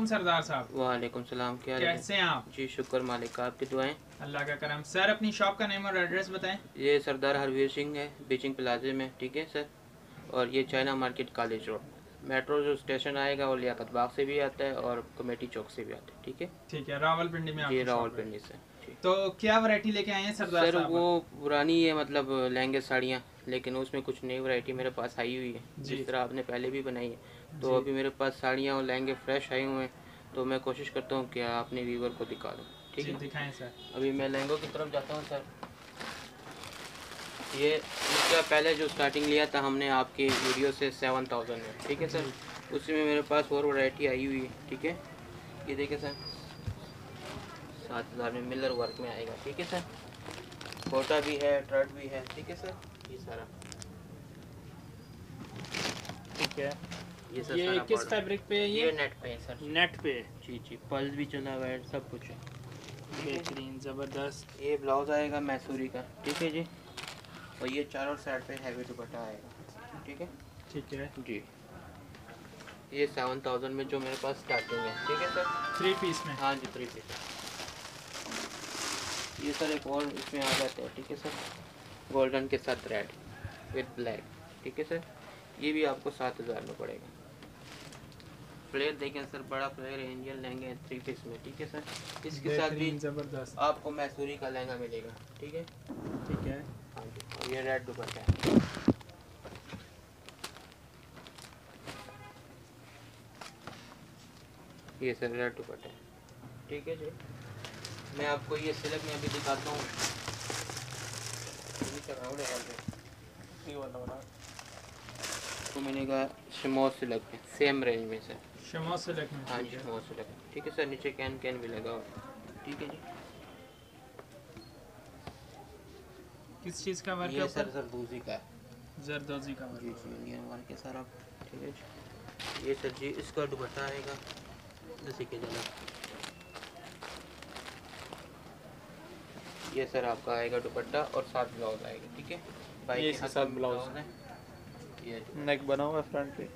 वालेकुम सरदार साहब। वालेकुम सलाम। क्या हाल है? कैसे हैं आप? जी शुक्र मालिक का, आपकी दुआएं। अल्लाह का करम। सर अपनी शॉप का नेम और एड्रेस बताएं। ये सरदार हरवीर सिंह है, बीचिंग प्लाजे में, ठीक है सर। और ये China market college road, metro जो स्टेशन आएगा वो लियाकत बाग से भी आता है और कमेटी चौक से भी आता है, ठीक है। ठीक है, रावलपिंडी में जी आपकी शॉप है। रावलपिंडी से। ठीक तो क्या वैरायटी लेके आए हैं सरदार सर, वो साहब? पुरानी है मतलब लहंगे साड़ियाँ, लेकिन उसमें कुछ नई वैरायटी मेरे पास आई हुई है, जी जिस तरह आपने पहले भी बनाई है। तो जी अभी मेरे पास साड़ियाँ और लहंगे फ्रेश आए हुए हैं, तो मैं कोशिश करता हूँ कि अपने व्यूवर को दिखा दूँ, ठीक जी, है। दिखाएं सर। अभी मैं लहंगों की तरफ जाता हूँ सर। ये इसका पहले जो स्टार्टिंग लिया था हमने आपकी वीडियो से 7000 में, ठीक है सर। उसी में मेरे पास और वैरायटी आई हुई है, ठीक है। ये देखिए सर, 7000 में मिलर वर्क में आएगा, ठीक है सर। कोटा भी है, ट्रट भी है, ठीक है सर। ये सारा ठीक है। ये सर ये सारा किस border। फैब्रिक पे है? ये नेट पे है सर। नेट पे। जी जी, पल्स भी चला हुआ है, सब कुछ है। बेहतरीन, ज़बरदस्त। ये ब्लाउज आएगा मैसूरी का, ठीक है जी। और ये चारों साइड पे हैवी दुपट्टा आएगा, ठीक है। ठीक है। जी, ये 7000 में जो मेरे पास स्टार्टिंग है, ठीक है सर। 3 पीस में। हाँ जी, 3 पीस। ये सर एक और इसमें आ जाता है, ठीक है सर, गोल्डन के साथ रेड विद ब्लैक, ठीक है सर। ये भी आपको 7000 में पड़ेगा। फ्लेयर देखें सर, बड़ा फ्लेयर है, इंडियन लहंगे हैं 3 पीस में, ठीक है सर। इसके साथ भी ज़बरदस्त। आपको मैसूरी का लहंगा मिलेगा, ठीक है। ठीक है। हाँ जी, और ये रेड दुपट्टा है। ये सर रेड दुपट्टा है, ठीक है जी। मैं आपको ये सिल्क में अभी दिखाता हूँ। तो मैंने कहा शमो सिल्क में सेम रेंज में सर। शमो सिल्क में। हाँ ठीक जी, है। शमो सिल्क, ठीक है सर। नीचे कैन कैन भी लगा हुआ, ठीक है जी। किस चीज़ का वर्क है ये सर ऊपर? जरदोजी का है। जरदोजी का जी वर्क। जी, इंडियन वर्क है सारा, ठीक है जी। ये सर जी इसका दुपट्टा आएगा जैसे कि जला। ये सर आपका आएगा दुपट्टा और साथ ब्लाउज आएगा, ठीक है। बाई ये के इसके हाथ साथ में ब्लाउज है। ये नेक बना हुआ है फ्रंट पे।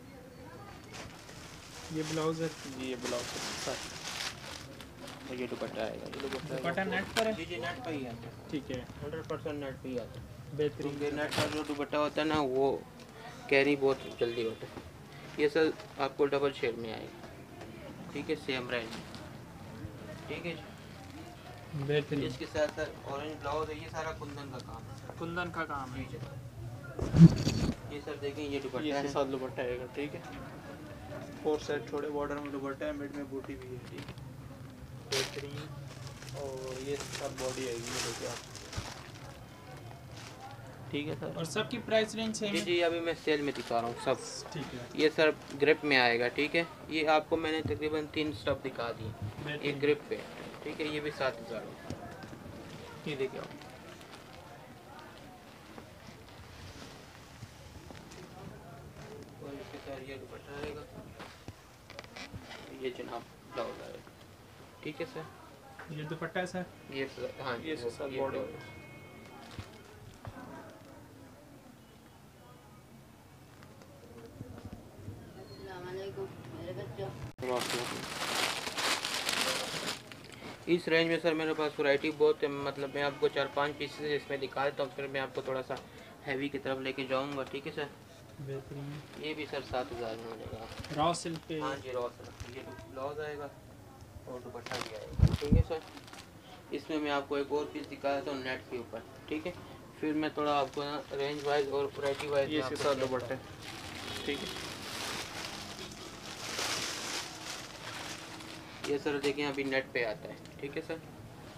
ये ब्लाउज है। जी ये ब्लाउज के साथ। और ये दुपट्टा आएगा। ये दुपट्टा नेट पर है? जी जी, नेट पे ही आता है, ठीक है। 100% नेट पे ही आता है। बेहतरीन। क्योंकि नेट का जो दुपट्टा होता है ना, वो कैरी बहुत जल्दी होता है। ये सर आपको डबल शेड में आएगा, ठीक है, सेम रेंज, ठीक है जी। बेहतरीन। इसके साथ सर ऑरेंज ब्लाउज है। ये सारा कुंदन का काम है, कुंदन का काम है। जी जी। ये सर देखें, ये दुपट्टा ये इसके है। साथ दुपट्टा आएगा, ठीक है। 4 सेट छोटे बॉर्डर में दुपट्टा है, मिड में बूटी भी है, ठीक है। बेहतरीन। और ये सब बॉडी आएगी, ये देखिए आप, ठीक है सर। और सबकी प्राइस रेंज सेम जी है? जी, अभी मैं सेल में दिखा रहा हूँ सब। ठीक है। ये सर ग्रिप में आएगा, ठीक है। ये आपको मैंने तकरीबन 3 स्टफ दिखा दिए। बेहतरीन। एक ग्रिप पे, ठीक है। ये भी 7000। ये देखिए आप, और इसके साथ ये दुपट्टा आएगा, ये जनाब ब्लाउज आएगा, ठीक है सर। ये दुपट्टा है सर? ये सर, हाँ ये इसके साथ बॉडी। ब्लाउज। इस रेंज में सर मेरे पास वैरायटी बहुत है, मतलब मैं आपको 4-5 पीसेस इसमें दिखा देता हूँ, फिर मैं आपको थोड़ा सा हैवी की तरफ लेके जाऊँगा, ठीक है सर। बेहतरीन। ये भी सर 7000 में मिलेगा। रॉ सिल्क पे। हाँ जी, रॉ सिल्क। ये ब्लाउज आएगा और दुपट्टा भी आएगा, ठीक है सर। इसमें मैं आपको एक और पीस दिखा देता हूँ नेट के ऊपर, ठीक है। फिर मैं थोड़ा आपको ना रेंज वाइज और वैरायटी वाइज ये इसके साथ दुपट्टा है, ठीक है। ये सर देखिए अभी नेट पे आता है, ठीक है सर।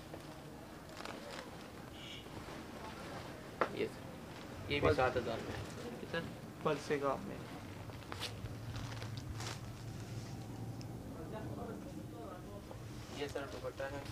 ये सर, ये भी 7000 में है, ठीक है सर। पल से काम में। ये सर दुपट्टा है,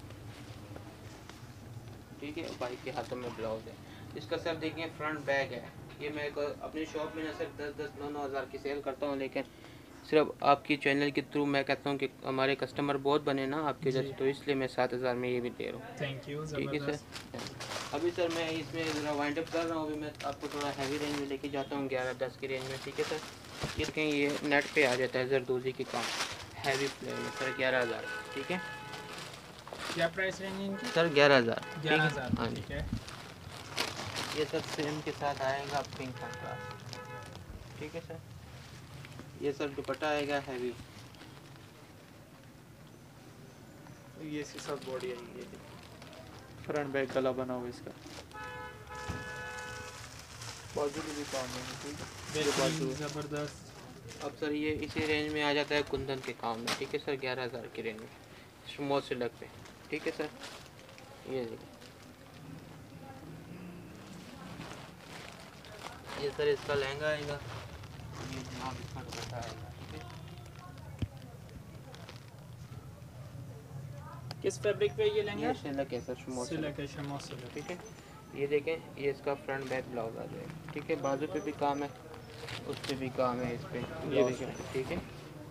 ठीक है। बाइक के हाथों में ब्लाउज है। इसका सर देखिए फ्रंट बैग है। ये मैं अपनी शॉप में ना सिर्फ 10-10, 9-9 हज़ार की सेल करता हूँ, लेकिन सिर्फ आपकी चैनल के थ्रू मैं कहता हूँ कि हमारे कस्टमर बहुत बने ना आपके जैसे, तो इसलिए मैं 7000 में ये भी दे रहा हूँ। Thank you. ठीक है सर। अभी सर मैं इसमें ज़रा वाइंड अप कर रहा हूँ। अभी मैं आपको थोड़ा हैवी रेंज में लेके जाता हूँ 11-10 की रेंज में, ठीक है सर। ये देखें, ये नेट पे आ जाता है जरदोजी की काम, हैवी प्लेन में सर 11,000। ठीक है क्या प्राइस रेंज है इनकी? सर 11,000। 11,000। हाँ जी। ठीक है। ये सर सेम के साथ आएगा पिंक कंट्रास्ट। ठीक है सर। ये सर दुपट्टा आएगा हैवी। ये इसके साथ बॉडी आएगी, फ्रंट बैक गला बना हुआ इसका, बाजू में भी काम है। ठीक है ये बाजू बेहतरीन है। ज़बरदस्त। अब सर ये इसी रेंज में आ जाता है कुंदन के काम में। ठीक है सर 11,000 की रेंज में स्मॉल सिलक पे। ठीक है सर। ये देखिए ये सर इसका लहंगा आएगा। ये जनाब इसका दुपट्टा आएगा। ठीक है किस फैब्रिक पे ये लहंगा? ये सिलक है सर स्मॉल सिलक। सिल्क है, शमो सिल्क। ठीक है ये देखें ये इसका फ्रंट बैक ब्लाउज आ जाएगा। ठीक है बाजू पे भी काम है, उस पे भी काम है, इस पे ये देखें। ठीक है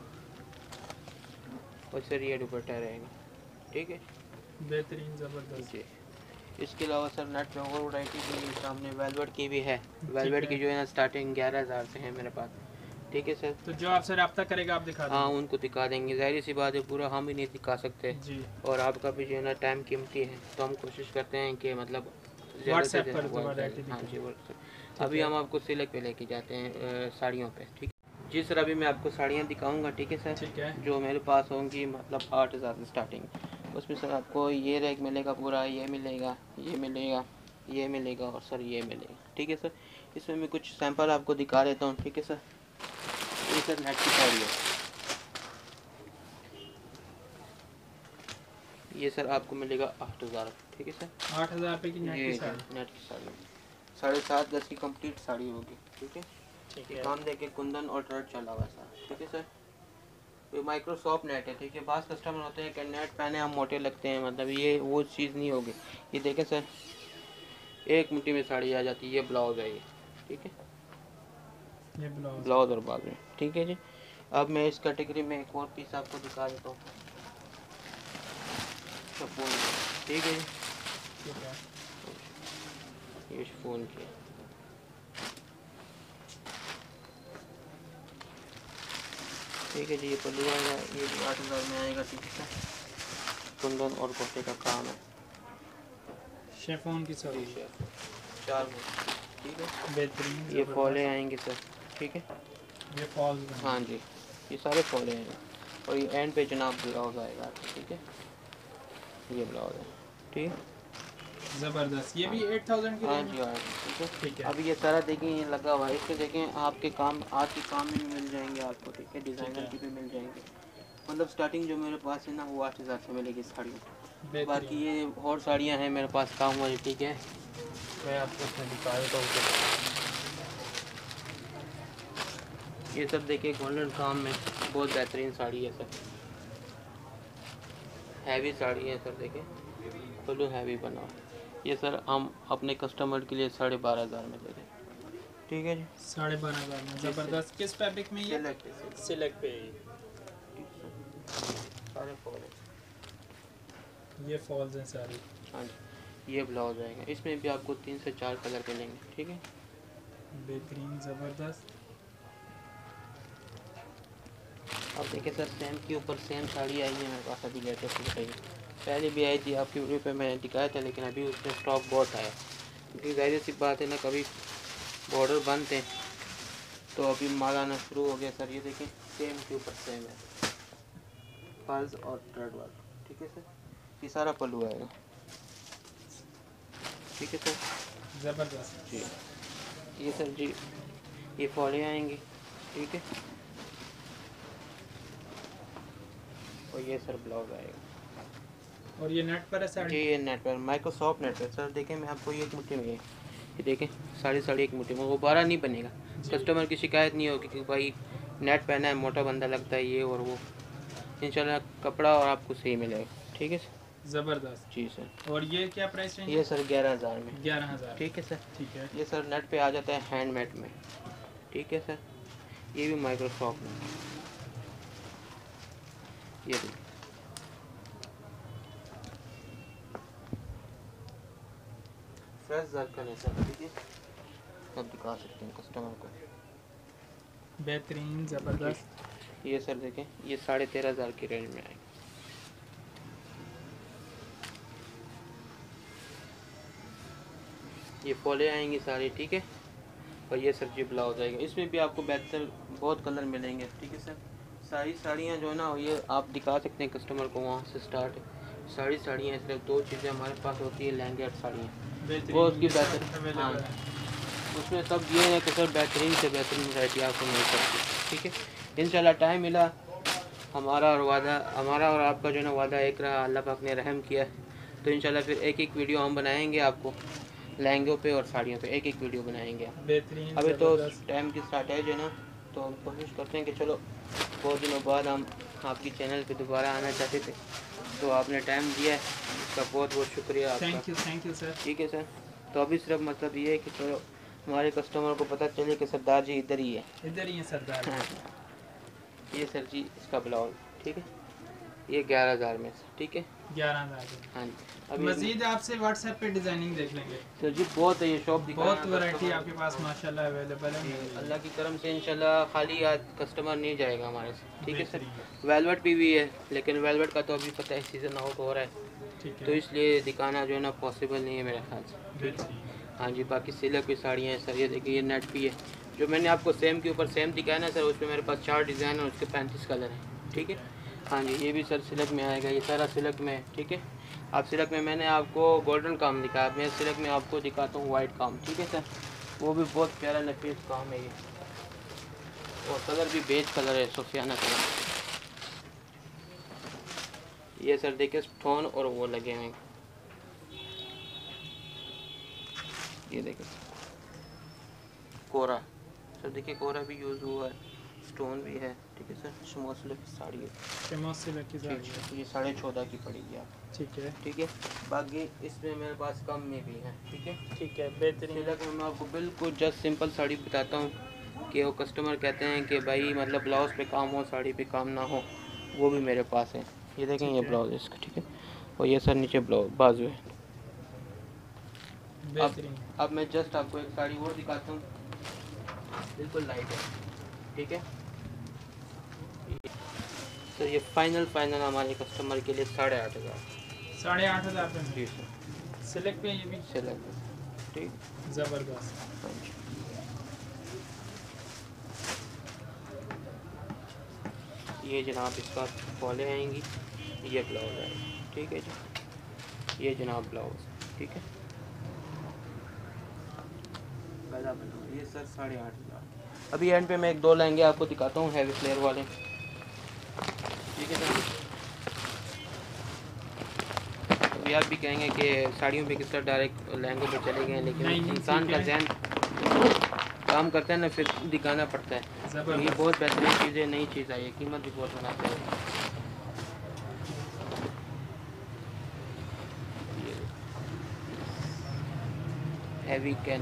और सर ये दुपट्टा रहेगा। ठीक है बेहतरीन ज़बरदस्त। जी। इसके अलावा सर नेट पे और वैरायटी भी सामने वेलवेट की भी है। वेलवेट की जो है ना स्टार्टिंग 11,000 से है मेरे पास। ठीक है सर। तो जो आपसे रब्ता करेगा आप दिखा हाँ देंगे? उनको दिखा देंगे, जाहिर सी बात है पूरा हम ही नहीं दिखा सकते जी। और आपका भी जो है ना टाइम कीमती है, तो हम कोशिश करते हैं कि मतलब ज़्यादा से व्हाट्सएप ज़्यादा पर तो वैरायटी हाँ दिखाएं। जी व्हाट्सएप। अभी हम आपको सिलक पे लेके जाते हैं साड़ियों पे। ठीक है जी सर। अभी मैं आपको साड़ियाँ दिखाऊंगा। ठीक है सर। ठीक है। जो मेरे पास होंगी मतलब 8,000 से स्टार्टिंग। उसमें सर आपको ये रैक मिलेगा पूरा, ये मिलेगा, ये मिलेगा, ये मिलेगा और सर ये मिलेगा। ठीक है सर। इसमें मैं कुछ सैंपल आपको दिखा देता हूँ। ठीक है सर। ये सर नेट की साड़ी है। ये सर आपको मिलेगा 8,000। ठीक है सर। 8,000 रुपये की नेट ये की साड़ी। नेट की साड़ी 7.5 गज की कंप्लीट साड़ी होगी। ठीक है ठीक ये है। काम देके कुंदन और ट्रट चला हुआ सर। ठीक है सर। ये माइक्रोसॉफ्ट नेट है। ठीक है बास कस्टमर होते हैं कि नेट पहने हम मोटे लगते हैं, मतलब ये वो चीज़ नहीं होगी। ये देखें सर एक मुट्ठी में साड़ी आ जाती है। ये ब्लाउज है ये। ठीक है ये ब्लाउज। ब्लाउज और बाजू। ठीक है जी। अब मैं इस कैटेगरी में एक और पीस आपको दिखा देता हूँ। शिफॉन। ठीक है जी। ठीक है। ये शिफॉन की ठीक है जी। ये पल्लू आएगा, ये भी 8,000 में आएगा। ठीक है कुंदन और कोटे का काम है। शेफोन की साड़ी। जी शेफ 4 में। ठीक है बेहतरीन ये ज़बरदस्त। फॉले आएंगे सर। ठीक है ये फॉल्स बने। हाँ जी ये सारे फॉले आएंगे और ये एंड पे जनाब ब्लाउज आएगा। ठीक है ये ब्लाउज है। ठीक है ज़बरदस्त। ये भी 8,000 की हाँ रेंज जी में? हाँ ठीक ठीक है। है। अभी ये सारा देखें ये लगा हुआ है, इसमें देखें आपके काम आज के काम में भी मिल जाएंगे आपको। ठीक है डिज़ाइनर है। की भी मिल जाएंगे। मतलब स्टार्टिंग जो मेरे पास है ना वो 8,000 से मिलेगी साड़ियों। बाकी बेहतरीन। ये और साड़ियाँ हैं मेरे पास काम वाली। ठीक है मैं आपको इसमें दिखा देता हूँ। ये सब देखिए गोल्डन काम में बहुत बेहतरीन साड़ी है सर। हैवी साड़ी है सर। देखिए फुल हैवी बना हुआ है। ये सर हम अपने कस्टमर के लिए 12,500 में दे दें। ठीक है जी 12,500 में ज़बरदस्त। किस फैब्रिक में ये? सिलेक्ट सिल्क पे। सारे फॉल है। ये फॉल्स हैं सारी। हाँ जी ये ब्लाउज आएगा। इसमें भी आपको 3 से 4 कलर मिलेंगे। ठीक है बेहतरीन ज़बरदस्त। अब देखिए सर सेम के ऊपर सेम साड़ी आई है मेरे पास अभी लेटेस्ट में। पहले भी आई थी आपकी वीडियो पे मैंने दिखाया था, लेकिन अभी उसमें स्टॉक बहुत आया क्योंकि जाहिर सी बात है ना कभी बॉर्डर बंद थे तो अभी माल आना शुरू हो गया सर। ये देखें सेम के ऊपर सेम है फर्ज और थ्रेड वर्क। ठीक है सर ये सारा पल्लू आएगा। ठीक है सर ज़बरदस्त। जी ये सर जी ये फॉले आएंगे। ठीक है और ये सर ब्लाउज आएगा। और ये नेट पर है जी साड़ी? ये नेट पर माइक्रोसॉफ्ट नेट पर सर। देखें मैं आपको ये एक मुट्ठी में ये देखें साड़ी एक मुट्ठी में दोबारा नहीं बनेगा। कस्टमर की शिकायत नहीं होगी कि भाई नेट पहना है मोटा बंदा लगता है ये और वो। इंशाल्लाह कपड़ा और आपको सही मिलेगा। ठीक है सर ज़बरदस्त। जी सर। और ये क्या प्राइस रेंज? ये सर 11,000 में। 11,000। ठीक है सर। ठीक है। ये सर नेट पे आ जाता है हैंडमेड में। ठीक है सर ये भी माइक्रोसॉफ्ट में। ये देखिए फ्रेश जरकन है सर। ठीक है सब दिखा सकते हैं कस्टमर को। बेहतरीन ज़बरदस्त। ये सर देखें, ये 13,500 की रेंज में आएगी। ये फॉले आएंगी सारी, ठीक है। और ये सर जी ब्लाउज आएगा, इसमें भी आपको बेहतर बहुत कलर मिलेंगे, ठीक है सर। सारी साड़ियाँ जो है ना, ये आप दिखा सकते हैं कस्टमर को, वहाँ से स्टार्ट है। सारी साड़ियाँ सिर्फ दो चीज़ें हमारे पास होती है, लहंगे और साड़ियाँ, वो उसकी बेहतर। हाँ, उसमें सब ये है कि सर बेहतरीन से बेहतरीन वैरायटी आपको मिल सकती है, ठीक है। इंशाल्लाह टाइम मिला, हमारा और आपका जो है ना वादा एक रहा, अल्लाह पाक ने रहम किया, तो इंशाल्लाह फिर एक एक वीडियो हम बनाएंगे आपको लहंगों पे और साड़ियों पे, एक एक वीडियो बनाएंगे। बेहतरीन। अभी तो टाइम की शॉर्टेज है ना, तो हम कोशिश करते हैं कि चलो बहुत दिनों बाद हम आपकी चैनल पे दोबारा आना चाहते थे, तो आपने टाइम दिया है, इसका बहुत बहुत शुक्रिया आपका। Thank you sir. ठीक है सर। तो अभी सिर्फ मतलब ये है कि चलो हमारे कस्टमर को पता चले कि सरदार जी इधर ही है सरदार। हाँ। ये सर जी इसका ब्लाउज, ठीक है, ये 11,000 में से, ठीक है, 11,000। हाँ जी। अभी मजीद आपसे व्हाट्सएप पे डिजाइनिंग देख लेंगे सर जी, बहुत है ये शॉप, बहुत वैरायटी आपके पास माशाल्लाह अवेलेबल है। अल्लाह की करम से इंशाल्लाह खाली आज कस्टमर नहीं जाएगा हमारे से, ठीक है सर। वेलवेट भी है, लेकिन वेलवेट का तो अभी पता है सीज़न आउट हो रहा है, तो इसलिए दिखाना जो है ना पॉसिबल नहीं है मेरे ख्याल से, ठीक है। हाँ जी, बाकी सिल्क की साड़ियाँ हैं सर, ये देखिए, ये नेट भी है, जो मैंने आपको सेम के ऊपर सेम दिखाया ना सर, उसमें मेरे पास 4 डिज़ाइन है, उसके 35 कलर हैं, ठीक है। हाँ जी, ये भी सर सिल्क में आएगा, ये सारा सिल्क में है, ठीक है। आप सिल्क में मैंने आपको गोल्डन काम दिखाया, मैं सिल्क में आपको दिखाता हूँ वाइट काम, ठीक है सर। वो भी बहुत प्यारा नफीस काम है ये, और कलर भी बेज कलर है, सुफियाना कलर। ये सर देखिए स्टोन और वो लगे हुए, ये देखिए कोरा, सर देखिए कोरा भी यूज़ हुआ है, स्टोन भी है, ठीक है सर। स्मॉल सिल्क की साड़ी है, ये 14.5 की पड़ेगी आप, ठीक है। बाकी इसमें मेरे पास कम में भी है, ठीक है, बेहतरीन। सिल्क में मैं आपको बिल्कुल जस्ट सिंपल साड़ी बताता हूँ कि वो कस्टमर कहते हैं कि भाई मतलब ब्लाउज पे काम हो, साड़ी पे काम ना हो, वो भी मेरे पास है। ये देखें, ये ब्लाउज है इसका, ठीक है, और ये सर नीचे ब्लाउज बाजू है। अब मैं जस्ट आपको एक साड़ी और दिखाता हूँ, बिल्कुल लाइट है, ठीक है। तो ये फाइनल हमारे कस्टमर के लिए 8,500 जी सर। सिलेक्ट पे, ये भी सिल्क, ठीक, जबरदस्त। ये जनाब इसका फॉले आएंगी, ये ब्लाउज आएगा, ठीक है जी, ये जनाब ब्लाउज, ठीक है। पहला ब्लाउज ये सर 8,500। अभी एंड पे मैं एक दो लहंगे आपको दिखाता हूँ हैवी फ्लेयर वाले, ठीक है सर। अभी आप भी कहेंगे कि साड़ियों पे किस तरह डायरेक्ट लहंगों पे चले गए, लेकिन इंसान का ज़हन काम करता है ना, फिर दिखाना पड़ता है। ये बहुत बेहतरीन चीज़ है, नई चीज़ आई है, कीमत भी बहुत मुनासिब है। हैवी कैन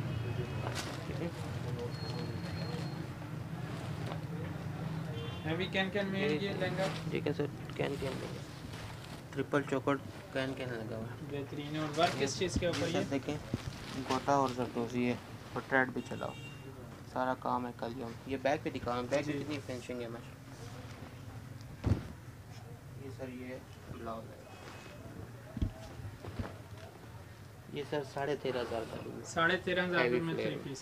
में ये लहंगा, ठीक है सर, कैन ट्रिपल चौकट कैन लगा हुआ है, बेहतरीन है। और वर्क किस चीज़ के ऊपर? ये देखें, गोटा और जरदोजी है, और थ्रेड भी चलाओ, सारा काम है कलियम। ये बैग पे दिखा रहा हूँ, बैग में कितनी फिनिशिंग है मैं। ये सर ये ब्लाउज है, ये सर 13,500 का, 13,500 में 3 पीस,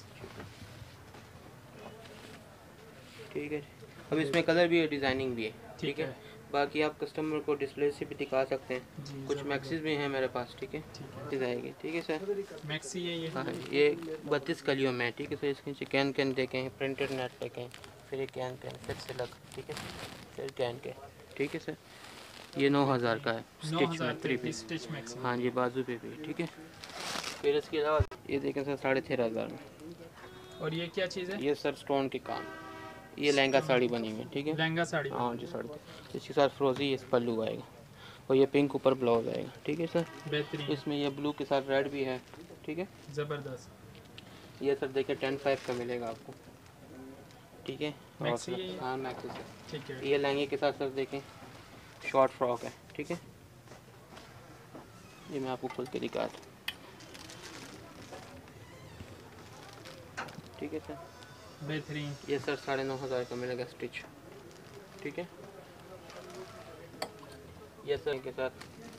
ठीक है। अब इसमें कलर भी है, डिज़ाइनिंग भी है, ठीक है। बाकी आप कस्टमर को डिस्प्ले से भी दिखा सकते हैं, कुछ मैक्सीज भी हैं मेरे पास, ठीक है, डिज़ाइन, ठीक है सर। मैक्सी है ये, हाँ, ये 32 कलियों में, ठीक है सर। इसके नीचे कैन देखें, प्रिंटेड नेट देखें, फिर ये कैन फिर सिल्क, ठीक है, फिर कैन, ठीक है सर। ये 9,000 का है, स्टिच में 3 पीस, हाँ जी, बाजू पे भी, ठीक है। फिर इसके अलावा ये देखें सर 13,500 में। और ये क्या चीज़ है? ये सर स्टोन के काम, ये लहंगा साड़ी बनी हुई है, ठीक है, लहंगा साड़ी, हाँ जी, साड़ी। इसके साथ फ्रोजी ये पल्लू आएगा, और ये पिंक ऊपर ब्लाउज आएगा, ठीक है सर। बेहतरीन। इसमें ये ब्लू के साथ रेड भी है, ठीक है, ज़बरदस्त। ये सर देखिए 10,500 का मिलेगा आपको, ठीक है। मैक्सी है? हाँ मैक्सी सर, ठीक है। ये लहंगे के साथ सर देखें शॉर्ट फ्रॉक है, ठीक है। ये मैं आपको खोल के दिखाता हूँ, ठीक है सर। बेहतरीन। ये सर 9,500 का मिलेगा स्टिच, ठीक है। ये सर के साथ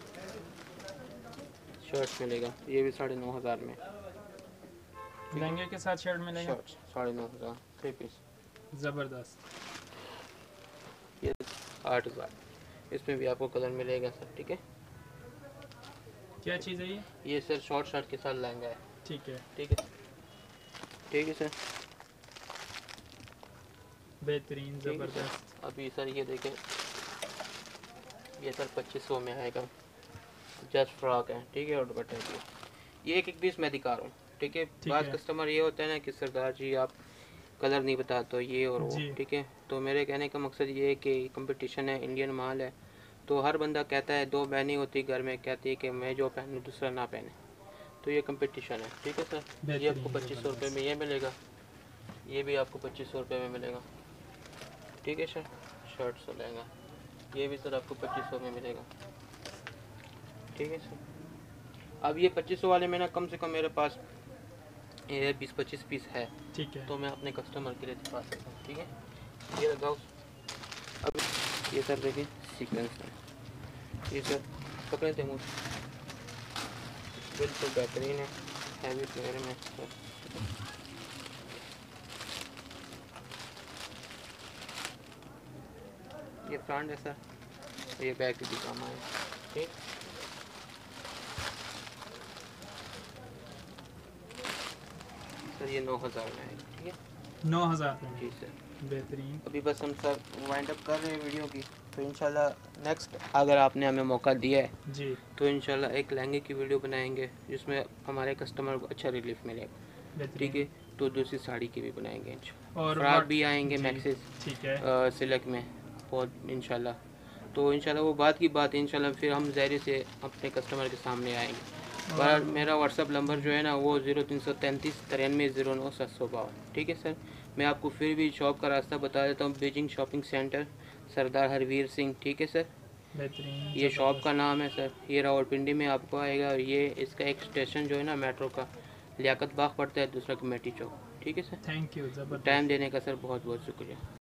शर्ट मिलेगा, ये भी 9,500 में। लहंगे के साथ शर्ट मिलेगा। Shirt 9,500 3 piece. ज़बरदस्त। ये 8,000, इसमें भी आपको कलर मिलेगा सर, ठीक है। क्या चीज़ है ये? ये सर शॉर्ट शर्ट के साथ लहंगा है, ठीक है। ठीक है, ठीक है सर। बेहतरीन, ठीक है सर। ज़बरदस्त। अभी सर ये देखें, ये सर 2500 में आएगा, जस्ट फ्रॉक है, ठीक है, और दुपट्टा है। ये एक पीस मैं दिखा रहा हूँ, ठीक है। बाद कस्टमर ये होता है ना कि सरदार जी आप कलर नहीं बताते तो ये और वो, ठीक है। तो मेरे कहने का मकसद ये है कि कंपटीशन है, इंडियन माल है, तो हर बंदा कहता है, 2 बहनें होती घर में कहती है कि मैं जो पहनूँ दूसरा ना पहने, तो ये कंपटीशन है, ठीक है सर। ये आपको 2500 रुपये में ये मिलेगा, ये भी आपको 2500 रुपये में मिलेगा, ठीक है सर। शर्ट से लहंगा ये भी सर आपको 2500 में मिलेगा, ठीक है सर। अब ये 2500 वाले में ना कम से कम मेरे पास ये 20-25 पीस है, ठीक है। तो मैं अपने कस्टमर के लिए दिखा सकता हूँ, ठीक है। ये लगाओ। अब ये सर देखिए सीक्वेंस में, ये सर पकड़े थे मुझे, बिल्कुल बेहतरीन है, हैवी फ्लेयर में सर। ये फ्रंट है सर, ये बैक भी काम आए, ठीक। सर ये 9,000 में आएगा, ठीक है। 9,000 रुपये जी में। सर। बेहतरीन। अभी बस हम सर वाइंड अप कर रहे हैं वीडियो की, तो इंशाल्लाह नेक्स्ट अगर आपने हमें मौका दिया है जी, तो इंशाल्लाह एक लहंगे की वीडियो बनाएंगे जिसमें हमारे कस्टमर को अच्छा रिलीफ मिलेगा, बेहतरीन। ठीक है। तो दूसरी साड़ी की भी बनाएंगे इंशाल्लाह, और फ्रॉक व्हाट- भी आएंगे जी, मैक्सिस ठीक है। सिल्क में बहुत इंशाल्लाह। तो इंशाल्लाह वो बात की बात है, इंशाल्लाह फिर हम ज़ाहिर से अपने कस्टमर के सामने आएंगे। पर मेरा व्हाट्सअप नंबर जो है ना वो 0333 93 09 752, ठीक है सर। मैं आपको फिर भी शॉप का रास्ता बता देता हूँ, Beijing shopping centre, Sardar Harvir Singh, ठीक है सर। बेहतरीन। ये शॉप का नाम है सर, ये रावलपिंडी में आपको आएगा। और ये इसका एक स्टेशन जो है ना मेट्रो का लियाकत बाग पड़ता है, दूसरा कमेटी चौक, ठीक है सर। थैंक यू, ज़बरदस्त। टाइम देने का सर बहुत बहुत शुक्रिया।